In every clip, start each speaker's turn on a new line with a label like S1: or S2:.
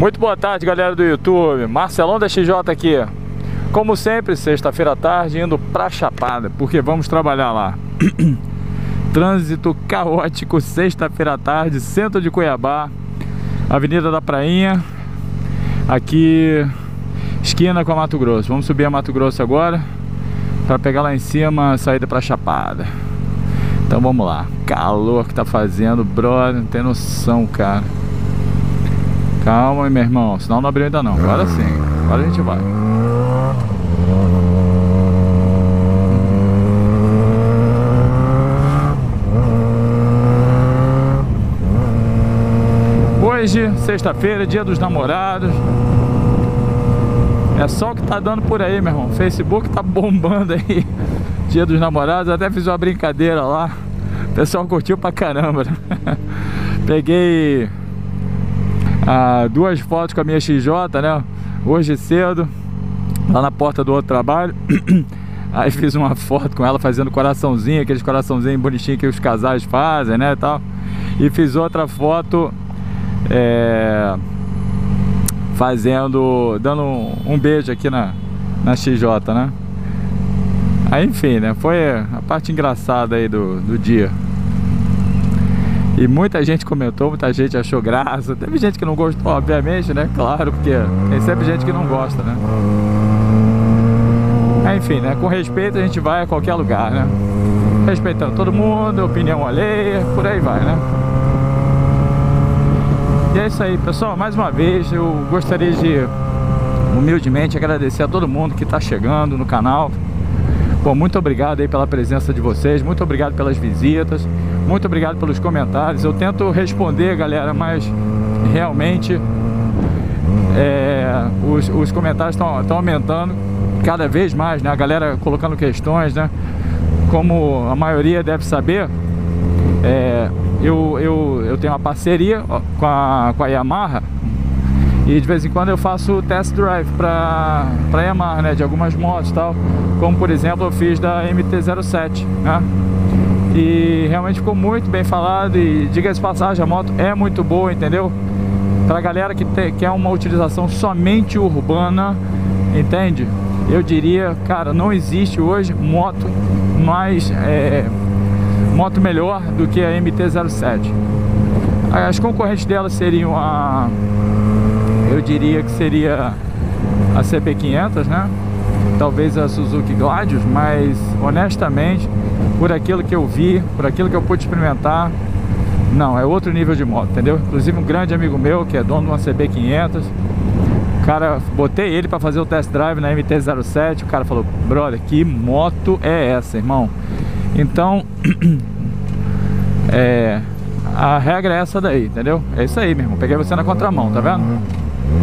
S1: Muito boa tarde, galera do YouTube. Marcelão da XJ aqui. Como sempre, sexta-feira à tarde, indo pra Chapada, porque vamos trabalhar lá. Trânsito caótico, sexta-feira à tarde, centro de Cuiabá, Avenida da Prainha, aqui, esquina com a Mato Grosso. Vamos subir a Mato Grosso agora, para pegar lá em cima a saída pra Chapada. Então vamos lá. Calor que tá fazendo, brother, não tem noção, cara. Calma aí, meu irmão, senão não abriu ainda não. Agora sim, agora a gente vai. Hoje, sexta-feira, dia dos namorados. É só o que tá dando por aí, meu irmão. O Facebook tá bombando aí. Dia dos namorados, até fiz uma brincadeira lá. O pessoal curtiu pra caramba, né? Peguei duas fotos com a minha XJ, né? Hoje cedo, lá na porta do outro trabalho. Aí fiz uma foto com ela fazendo coraçãozinho, aqueles coraçãozinhos bonitinhos que os casais fazem, né, tal. E fiz outra foto dando um beijo aqui na XJ, né? Aí enfim, né? Foi a parte engraçada aí do dia. E muita gente comentou, muita gente achou graça. Teve gente que não gostou, obviamente, né? Claro, porque tem sempre gente que não gosta, né? Aí, enfim, né? Com respeito a gente vai a qualquer lugar, né? Respeitando todo mundo, opinião alheia, por aí vai, né? E é isso aí, pessoal. Mais uma vez eu gostaria de humildemente agradecer a todo mundo que está chegando no canal. Pô, muito obrigado aí pela presença de vocês, muito obrigado pelas visitas, muito obrigado pelos comentários. Eu tento responder, galera, mas realmente os comentários estão aumentando cada vez mais, né? A galera colocando questões, né? Como a maioria deve saber, eu tenho uma parceria com a Yamaha. E de vez em quando eu faço test drive pra Yamaha, né, de algumas motos e tal. Como por exemplo eu fiz da MT-07, né? E realmente ficou muito bem falado. E diga-se de passagem, a moto é muito boa, entendeu? Pra galera que quer uma utilização somente urbana, entende? Eu diria, cara, não existe hoje moto melhor do que a MT-07. As concorrentes dela seriam eu diria que seria a CP500, né? Talvez a Suzuki Gladius, mas honestamente, por aquilo que eu vi, por aquilo que eu pude experimentar, não, é outro nível de moto, entendeu? Inclusive um grande amigo meu, que é dono de uma CB500, cara, botei ele para fazer o test drive na MT-07, o cara falou: brother, que moto é essa, irmão? Então, a regra é essa daí, entendeu? É isso aí, meu irmão. Peguei você na contramão, tá vendo?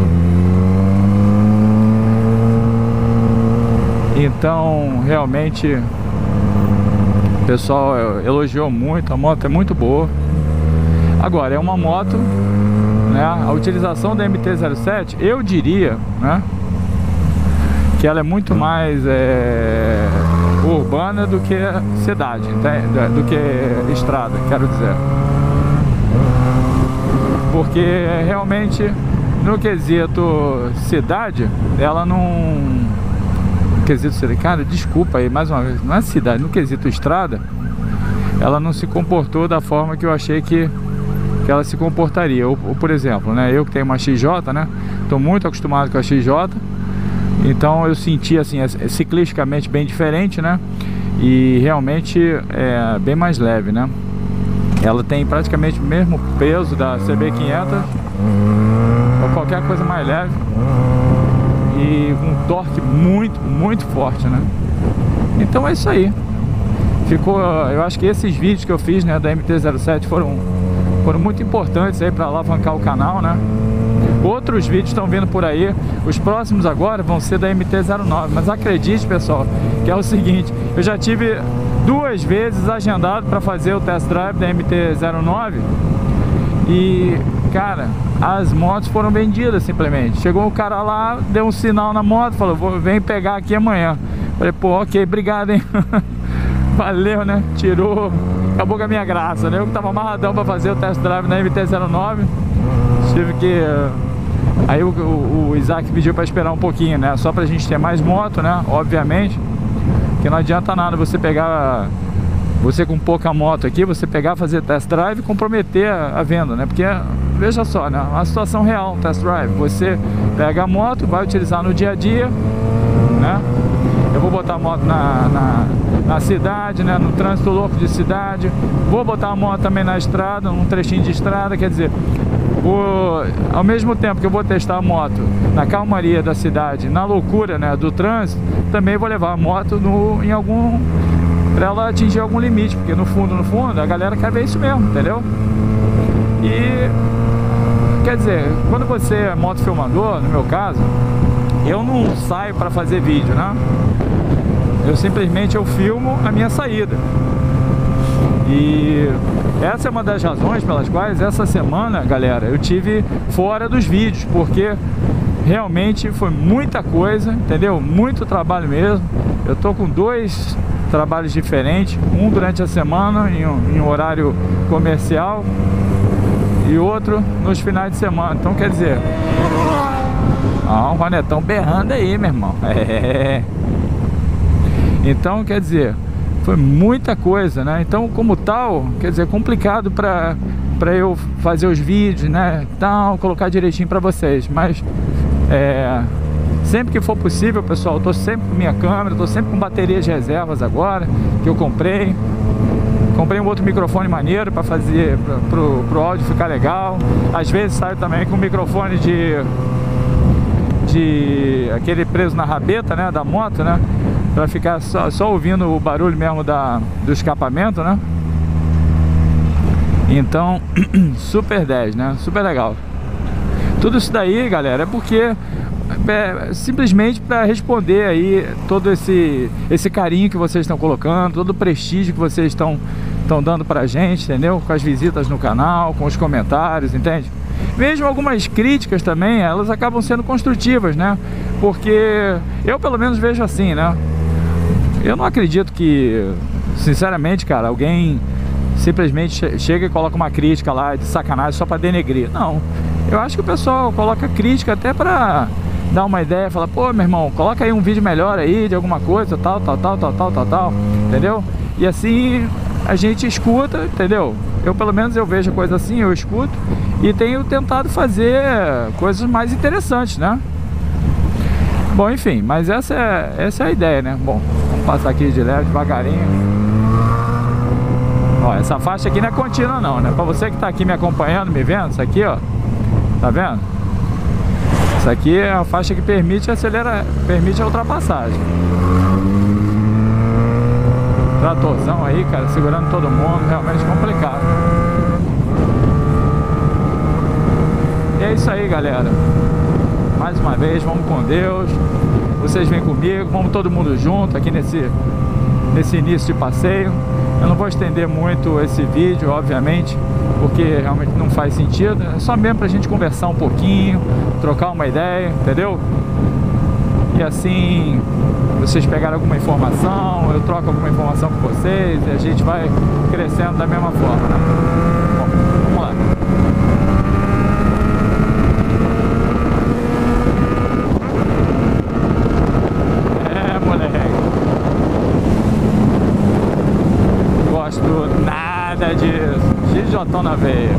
S1: Então, realmente, o pessoal elogiou muito. A moto é muito boa. Agora, é uma moto, né? A utilização da MT-07, eu diria, né, que ela é muito mais urbana do que cidade, do que estrada, quero dizer. Porque realmente no quesito cidade, ela não... No quesito cidade, cara, desculpa aí mais uma vez, não é cidade, no quesito estrada, ela não se comportou da forma que eu achei que ela se comportaria. Ou, por exemplo, né, eu que tenho uma XJ, né, tô muito acostumado com a XJ, então eu senti assim, ciclisticamente bem diferente, né, e realmente é bem mais leve, né. Ela tem praticamente o mesmo peso da CB500 ou qualquer coisa mais leve, e um torque muito, muito forte, né? Então é isso aí. Eu acho que esses vídeos que eu fiz, né, da MT-07 foram muito importantes aí para alavancar o canal, né? Outros vídeos estão vindo por aí. Os próximos agora vão ser da MT-09. Mas acredite, pessoal, que é o seguinte: eu já tive 2 vezes agendado para fazer o test drive da MT-09 e, cara, as motos foram vendidas simplesmente. Chegou o cara lá, deu um sinal na moto, falou: vem pegar aqui amanhã. Falei: pô, ok, obrigado, hein? Valeu, né? Tirou, acabou com a minha graça, né? Eu que tava amarradão para fazer o test drive na MT-09, tive que Aí o Isaac pediu para esperar um pouquinho, né? Só pra gente ter mais moto, né? Obviamente, que não adianta nada você pegar, você com pouca moto aqui, você pegar, fazer test drive e comprometer a venda, né? Porque, veja só, né? Uma situação real, um test drive. Você pega a moto, vai utilizar no dia a dia, né? Eu vou botar a moto na cidade, né? No trânsito louco de cidade. Vou botar a moto também na estrada, num trechinho de estrada, quer dizer... ao mesmo tempo que eu vou testar a moto na calmaria da cidade, na loucura, né, do trânsito, também vou levar a moto em algum, para ela atingir algum limite, porque no fundo a galera quer ver isso mesmo, entendeu? E quer dizer, quando você é motofilmador, no meu caso, eu não saio para fazer vídeo, né? Eu simplesmente filmo a minha saída. E essa é uma das razões pelas quais essa semana, galera, eu tive fora dos vídeos, porque realmente foi muita coisa, entendeu? Muito trabalho mesmo. Eu tô com 2 trabalhos diferentes, um durante a semana em um horário comercial e outro nos finais de semana. Então quer dizer, um Ronetão berrando aí, meu irmão. Então quer dizer, foi muita coisa, né? Então, como tal, quer dizer, é complicado para eu fazer os vídeos, né? Então, colocar direitinho para vocês. Mas, sempre que for possível, pessoal, eu tô sempre com minha câmera, tô sempre com baterias de reservas agora, que eu comprei. Comprei um outro microfone maneiro para fazer, pro áudio ficar legal. Às vezes saio também com um microfone de aquele preso na rabeta, né? Da moto, né? Pra ficar só ouvindo o barulho mesmo do escapamento, né? Então, super 10, né? Super legal. Tudo isso daí, galera, é porque simplesmente para responder aí todo esse carinho que vocês estão colocando, todo o prestígio que vocês estão dando pra gente, entendeu? Com as visitas no canal, com os comentários, entende? Mesmo algumas críticas também, elas acabam sendo construtivas, né? Porque eu pelo menos vejo assim, né? Eu não acredito que, sinceramente, cara, alguém simplesmente chega e coloca uma crítica lá de sacanagem só pra denegrir. Não, eu acho que o pessoal coloca crítica até pra dar uma ideia, falar, pô, meu irmão, coloca aí um vídeo melhor aí de alguma coisa, tal, entendeu? E assim a gente escuta, entendeu? Eu pelo menos eu vejo coisa assim, eu escuto e tenho tentado fazer coisas mais interessantes, né? Bom, enfim, mas essa é a ideia, né? Bom, vamos passar aqui de leve, devagarinho. Ó, essa faixa aqui não é contínua não, né? Pra você que tá aqui me acompanhando, me vendo, isso aqui, ó, tá vendo? Isso aqui é a faixa que permite a ultrapassagem. Tratorzão aí, cara, segurando todo mundo, realmente complicado. E é isso aí, galera. Mais uma vez, vamos com Deus. Vocês vêm comigo, vamos todo mundo junto aqui nesse início de passeio. Eu não vou estender muito esse vídeo, obviamente, porque realmente não faz sentido. É só mesmo pra gente conversar um pouquinho, trocar uma ideia, entendeu? E assim, vocês pegarem alguma informação, eu troco alguma informação com vocês e a gente vai crescendo da mesma forma, né? Bom, vamos lá. Nada disso, XJ na veia.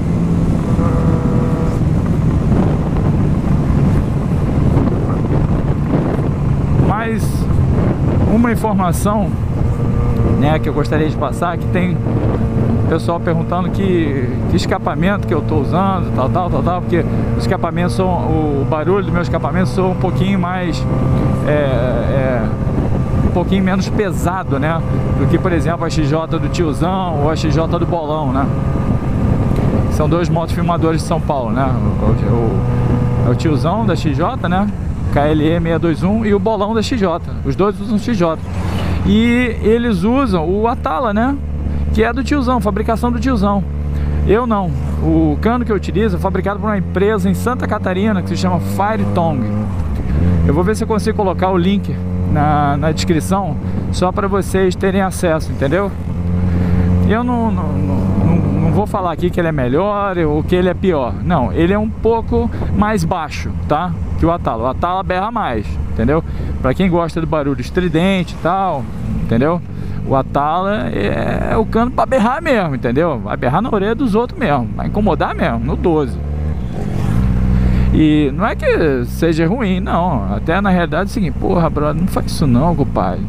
S1: Mais uma informação, né, que eu gostaria de passar, que tem pessoal perguntando que escapamento que eu estou usando, tal, porque os escapamentos são, o barulho do meu escapamento soa um pouquinho mais um pouquinho menos pesado, né, do que, por exemplo, a XJ do Tiozão ou a XJ do Bolão, né? São 2 motofilmadores de São Paulo, né? O Tiozão da XJ, né? KLE 621 e o Bolão da XJ. Os dois usam XJ. E eles usam o Atala, né? Que é do Tiozão, fabricação do Tiozão. Eu não. O cano que eu utilizo é fabricado por uma empresa em Santa Catarina que se chama Firetong. Eu vou ver se eu consigo colocar o link na descrição, só para vocês terem acesso, entendeu? Eu não vou falar aqui que ele é melhor ou que ele é pior. Não, ele é um pouco mais baixo, tá? Que o Atala. O Atala berra mais, entendeu? Pra quem gosta do barulho estridente e tal, entendeu? O Atala é o cano pra berrar mesmo, entendeu? Vai berrar na orelha dos outros mesmo, vai incomodar mesmo, no 12. E não é que seja ruim, não. Até na realidade é o seguinte, porra, brother, não faz isso não, compadre.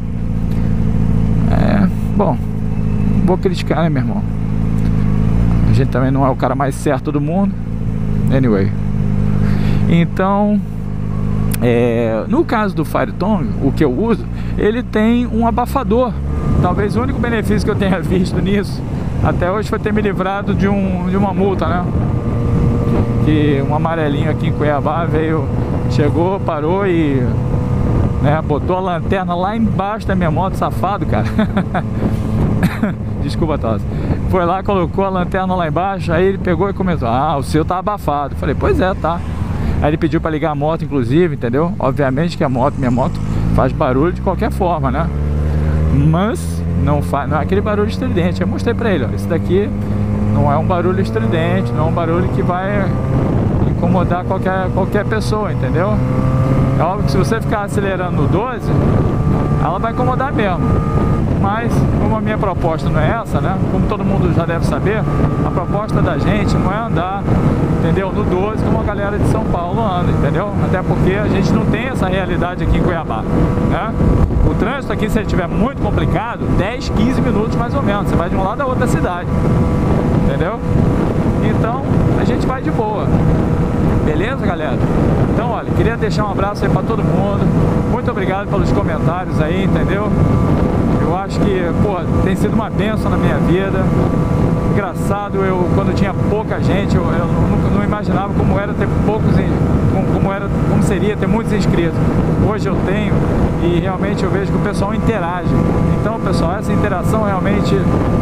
S1: Bom, não vou criticar, né, meu irmão? A gente também não é o cara mais certo do mundo. Anyway. Então, no caso do Firetongue, o que eu uso, ele tem um abafador. Talvez o único benefício que eu tenha visto nisso até hoje foi ter me livrado de uma multa, né? Que um amarelinho aqui em Cuiabá chegou, parou e botou a lanterna lá embaixo da minha moto, safado, cara. Desculpa, Tosse. Foi lá, colocou a lanterna lá embaixo, aí ele pegou e começou: ah, o seu tá abafado. Falei, pois é, tá. Aí ele pediu pra ligar a moto, inclusive, entendeu? Obviamente que minha moto faz barulho de qualquer forma, né? Mas não é aquele barulho estridente. Eu mostrei pra ele, ó, esse daqui não é um barulho estridente, não é um barulho que vai incomodar qualquer pessoa, entendeu? É óbvio que se você ficar acelerando no 12, ela vai incomodar mesmo. Mas como a minha proposta não é essa, né? Como todo mundo já deve saber, a proposta da gente não é andar, entendeu? No 12 como a galera de São Paulo anda, entendeu? Até porque a gente não tem essa realidade aqui em Cuiabá, né? O trânsito aqui, se ele estiver muito complicado, 10, 15 minutos mais ou menos. Você vai de um lado a outra cidade, entendeu? Então a gente vai de boa. Beleza, galera? Então, olha, queria deixar um abraço aí pra todo mundo. Muito obrigado pelos comentários aí, entendeu? Eu acho que, pô, tem sido uma bênção na minha vida. Engraçado, quando tinha pouca gente, eu não imaginava como era ter poucos, como seria ter muitos inscritos. Hoje eu tenho e realmente eu vejo que o pessoal interage. Então, pessoal, essa interação realmente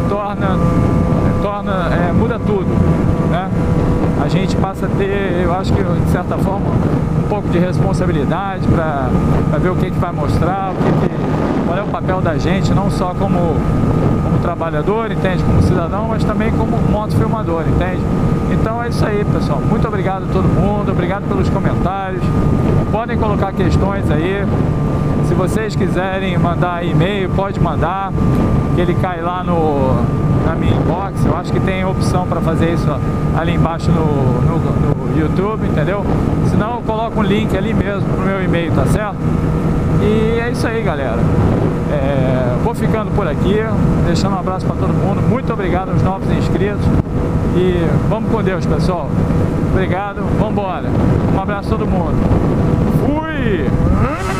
S1: muda tudo, né? A gente passa a ter, eu acho que de certa forma, um pouco de responsabilidade para ver o que vai mostrar, qual é o papel da gente, não só como trabalhador, entende? Como cidadão, mas também como motofilmador, entende? Então é isso aí, pessoal. Muito obrigado a todo mundo, obrigado pelos comentários. Podem colocar questões aí. Se vocês quiserem mandar e-mail, pode mandar, que ele cai lá na minha inbox. Eu acho que tem opção para fazer isso ali embaixo no YouTube, entendeu? Senão eu coloco um link ali mesmo pro meu e-mail, tá certo? E é isso aí, galera. Vou ficando por aqui, deixando um abraço para todo mundo. Muito obrigado aos novos inscritos. E vamos com Deus, pessoal. Obrigado, vamos embora. Um abraço a todo mundo. Fui!